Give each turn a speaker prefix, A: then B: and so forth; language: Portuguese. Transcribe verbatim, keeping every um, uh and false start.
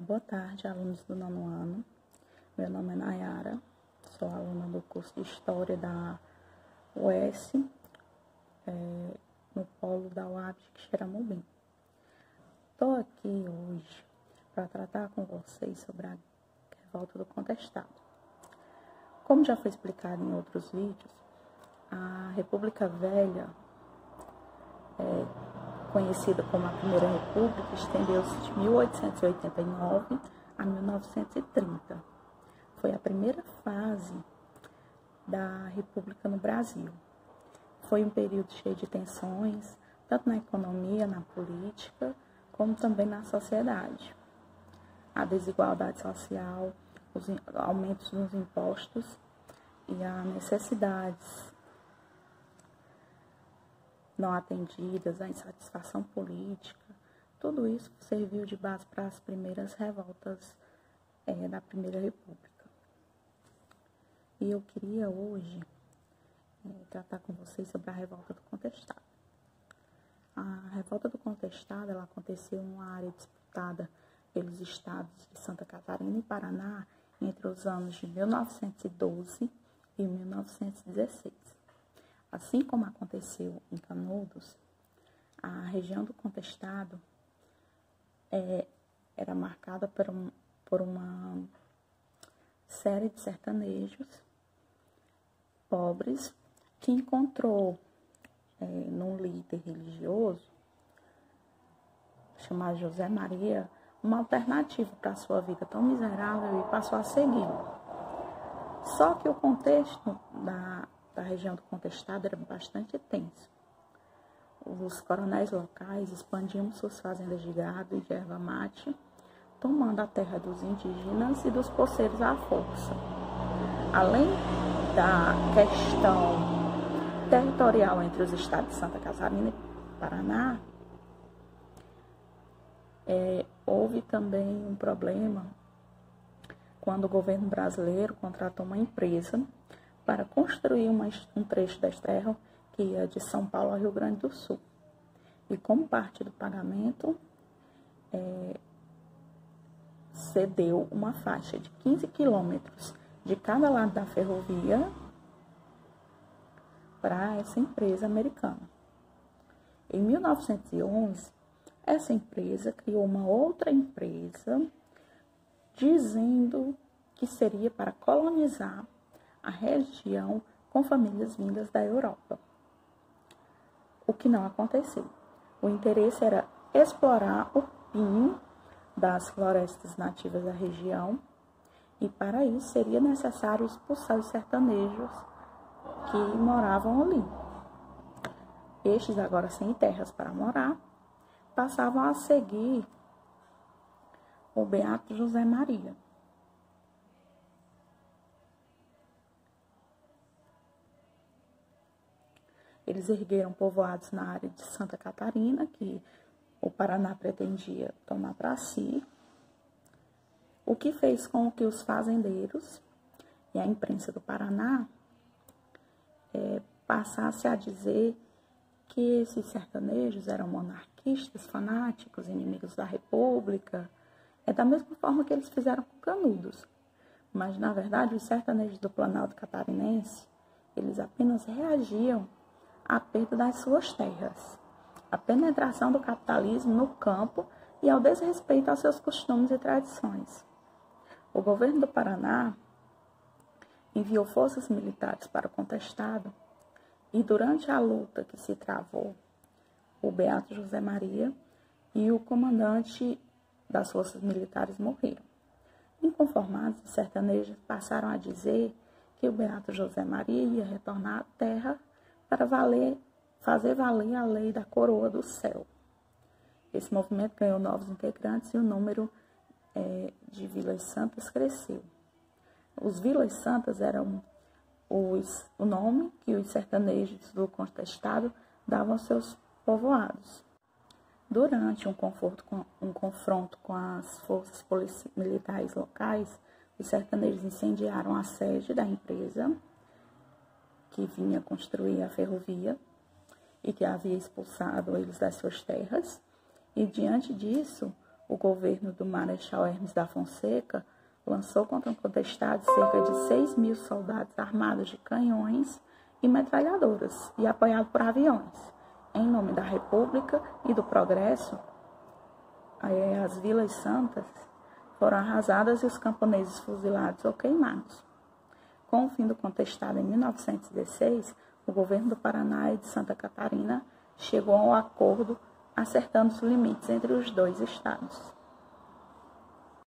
A: Boa tarde, alunos do nono ano. Meu nome é Nayara, sou aluna do curso de História da U E S, é, no polo da U A B de Xeramobim. Estou aqui hoje para tratar com vocês sobre a revolta do contestado. Como já foi explicado em outros vídeos, a República Velha, é, conhecida como a Primeira República, estendeu-se de mil oitocentos e oitenta e nove a mil novecentos e trinta. Foi a primeira fase da República no Brasil. Foi um período cheio de tensões, tanto na economia, na política, como também na sociedade. A desigualdade social, os aumentos nos impostos e as necessidades não atendidas, a insatisfação política, tudo isso serviu de base para as primeiras revoltas é, da Primeira República. E eu queria hoje é, tratar com vocês sobre a revolta do contestado. A revolta do contestado ela aconteceu em uma área disputada pelos estados de Santa Catarina e Paraná entre os anos de mil novecentos e doze e mil novecentos e dezesseis. Assim como aconteceu em Canudos, a região do contestado é, era marcada por, um, por uma série de sertanejos pobres que encontrou é, num líder religioso chamado José Maria uma alternativa para a sua vida tão miserável e passou a segui-lo. Só que o contexto da da região do contestado era bastante tenso. Os coronéis locais expandiam suas fazendas de gado e de erva mate, tomando a terra dos indígenas e dos poceiros à força. Além da questão territorial entre os estados de Santa Catarina e Paraná, é, houve também um problema quando o governo brasileiro contratou uma empresa para construir uma, um trecho da estrada que ia de São Paulo ao Rio Grande do Sul. E como parte do pagamento, é, cedeu uma faixa de quinze quilômetros de cada lado da ferrovia para essa empresa americana. Em mil novecentos e onze, essa empresa criou uma outra empresa dizendo que seria para colonizar a região com famílias vindas da Europa. O que não aconteceu. O interesse era explorar o pinho das florestas nativas da região e para isso seria necessário expulsar os sertanejos que moravam ali. Estes, agora sem terras para morar, passavam a seguir o Beato José Maria. Eles ergueram povoados na área de Santa Catarina, que o Paraná pretendia tomar para si, o que fez com que os fazendeiros e a imprensa do Paraná é, passassem a dizer que esses sertanejos eram monarquistas, fanáticos, inimigos da República, é da mesma forma que eles fizeram com Canudos. Mas, na verdade, os sertanejos do Planalto Catarinense, eles apenas reagiam à perda das suas terras, à penetração do capitalismo no campo e ao desrespeito aos seus costumes e tradições. O governo do Paraná enviou forças militares para o contestado e durante a luta que se travou, o Beato José Maria e o comandante das forças militares morreram. Inconformados, os sertanejos passaram a dizer que o Beato José Maria ia retornar à terra para valer, fazer valer a lei da coroa do céu. Esse movimento ganhou novos integrantes e o número é, de vilas santas cresceu. Os vilas santas eram os, o nome que os sertanejos do contestado davam aos seus povoados. Durante um, conforto com, um confronto com as forças militares locais, os sertanejos incendiaram a sede da empresa que vinha construir a ferrovia e que havia expulsado eles das suas terras. E diante disso, o governo do Marechal Hermes da Fonseca lançou contra o contestado cerca de seis mil soldados armados de canhões e metralhadoras e apoiados por aviões. Em nome da República e do Progresso, as vilas santas foram arrasadas e os camponeses fuzilados ou queimados. Com o fim do contestado em mil novecentos e dezesseis, o governo do Paraná e de Santa Catarina chegou a um acordo acertando os limites entre os dois estados.